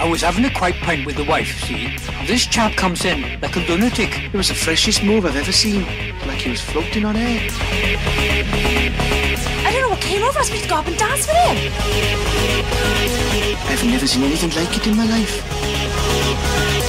I was having a quiet pint with the wife, see? This chap comes in like a lunatic. It was the freshest move I've ever seen. Like he was floating on air. I don't know what came over us. We had to go up and dance with him. I've never seen anything like it in my life.